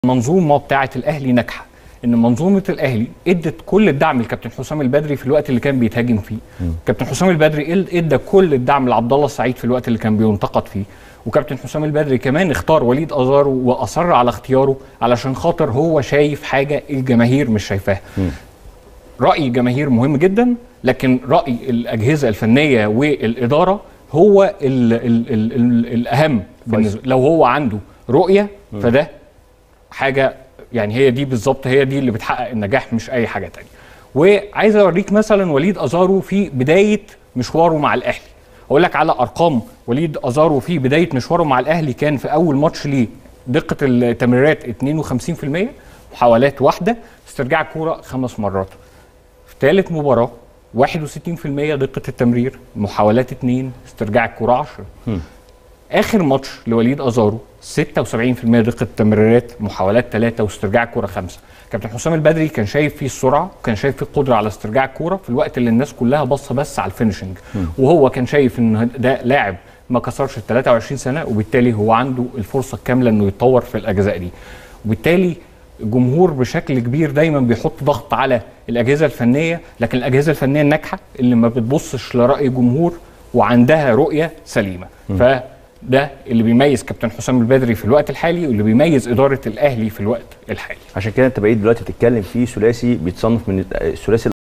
المنظومه بتاعه الاهلي ناجحه، ان منظومه الاهلي ادت كل الدعم لكابتن حسام البدري في الوقت اللي كان بيتهاجم فيه. كابتن حسام البدري ادى كل الدعم لعبد الله السعيد في الوقت اللي كان بينتقد فيه، وكابتن حسام البدري كمان اختار وليد ازارو واصر على اختياره علشان خاطر هو شايف حاجه الجماهير مش شايفاها. راي الجماهير مهم جدا، لكن راي الاجهزه الفنيه والاداره هو الاهم بالنسبه. لو هو عنده رؤيه فده حاجه، يعني هي دي بالظبط، هي دي اللي بتحقق النجاح مش اي حاجه تانية. وعايز اوريك مثلا وليد ازارو في بدايه مشواره مع الاهلي، اقول لك على ارقام وليد ازارو في بدايه مشواره مع الاهلي. كان في اول ماتش ليه دقه التمريرات 52%، محاولات واحده، استرجاع الكوره 5 مرات. في ثالث مباراه 61% دقه التمرير، محاولات 2، استرجاع الكوره 10. اخر ماتش لوليد ازارو 76% دقه التمريرات، محاولات 3، واسترجاع الكوره 5. كابتن حسام البدري كان شايف فيه السرعه، وكان شايف فيه القدره على استرجاع الكوره في الوقت اللي الناس كلها باصه بس على الفينشنج، وهو كان شايف ان ده لاعب ما كسرش ال 23 سنه، وبالتالي هو عنده الفرصه الكامله انه يتطور في الاجزاء دي. وبالتالي الجمهور بشكل كبير دايما بيحط ضغط على الاجهزه الفنيه، لكن الاجهزه الفنيه الناجحه اللي ما بتبصش لراي الجمهور وعندها رؤيه سليمه. ده اللي بيميز كابتن حسام البدري في الوقت الحالي، واللي بيميز اداره الاهلي في الوقت الحالي. عشان كده انت بقيت دلوقتي بتتكلم في ثلاثي بيتصنف من الثلاثي